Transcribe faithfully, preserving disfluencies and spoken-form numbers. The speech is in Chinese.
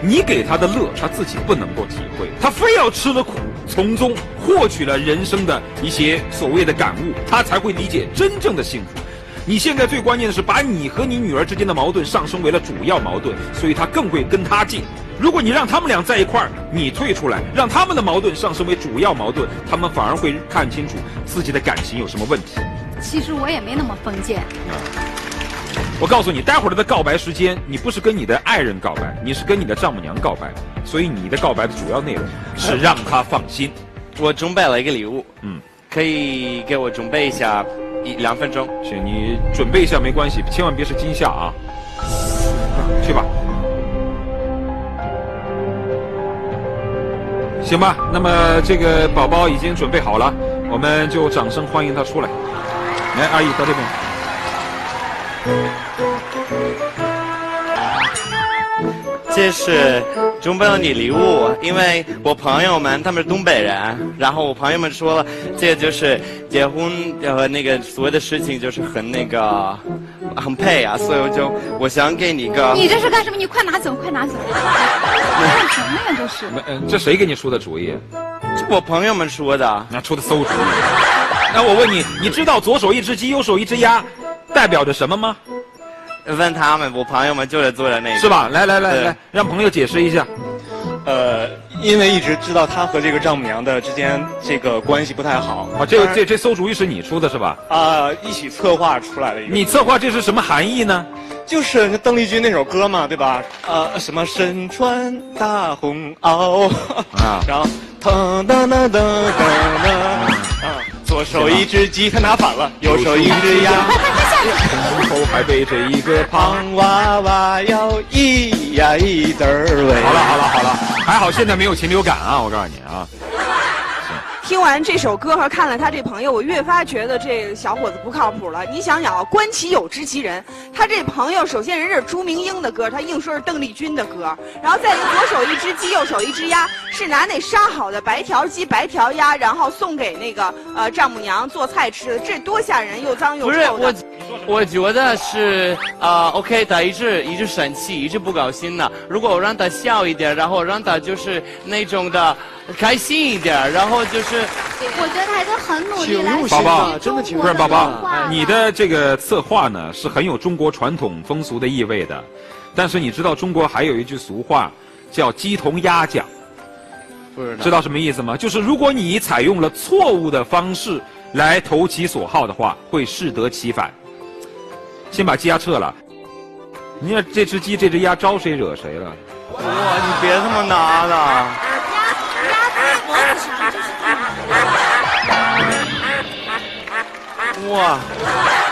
你给他的乐，他自己不能够体会，他非要吃了苦，从中获取了人生的一些所谓的感悟，他才会理解真正的幸福。你现在最关键的是把你和你女儿之间的矛盾上升为了主要矛盾，所以他更会跟他近。如果你让他们俩在一块儿，你退出来，让他们的矛盾上升为主要矛盾，他们反而会看清楚自己的感情有什么问题。 其实我也没那么封建。 我告诉你，待会儿的告白时间，你不是跟你的爱人告白，你是跟你的丈母娘告白，所以你的告白的主要内容是让她放心。 我准备了一个礼物， 嗯， 可以给我准备一下一两分钟。 行，你准备一下没关系，千万别是惊吓啊！去吧。行吧，那么这个宝宝已经准备好了，我们就掌声欢迎他出来。来，阿姨到这边。 这是准备了你礼物，因为我朋友们他们是东北人，然后我朋友们说了，这就是结婚和那个所谓的事情就是很那个很配啊，所以我就我想给你个。 你这是干什么？你快拿走，快拿走！干什么呀？这是。 嗯，这谁给你出的主意？ 这我朋友们说的。 那出的馊主意。那我问你，你知道左手一只鸡，右手一只鸭，代表着什么吗？ 问他们，我朋友们就是做的那个， 是吧？来来来来，让朋友解释一下。 呃，因为一直知道他和这个丈母娘的之间这个关系不太好。 啊，这个这这馊主意是你出的是吧？ 啊、呃，一起策划出来的一个。 你策划这是什么含义呢？ 就是邓丽君那首歌嘛，对吧？呃，什么身穿大红袄啊，然后噔噔噔噔噔噔啊，左手一只鸡，他拿反了，右手一只鸭， 身后还背着一个胖娃娃，要一呀一得儿喂。 好了好了好了，还好现在没有禽流感啊！我告诉你啊。 听完这首歌和看了他这朋友，我越发觉得这小伙子不靠谱了。你想想啊，观其友知其人。他这朋友首先人是朱明英的歌，他硬说是邓丽君的歌，然后再一个左手一只鸡，右手一只鸭，是拿那杀好的白条鸡、白条鸭，然后送给那个呃丈母娘做菜吃的，这多吓人，又脏又臭的。 不是我，我觉得是啊、呃、，OK， 他一直一直生气，一直不高兴的。如果我让他笑一点，然后让他就是那种的。开心一点，然后就是， 我觉得他已经很努力来。 宝宝， 真的挺不是宝宝，你的这个策划呢是很有中国传统风俗的意味的，但是你知道中国还有一句俗话叫鸡同鸭讲， 不知道知道什么意思吗？就是如果你采用了错误的方式来投其所好的话，会适得其反。先把鸡鸭撤了，你看这只鸡这只鸭招谁惹谁了？ 哇，你别这么拿了。哇！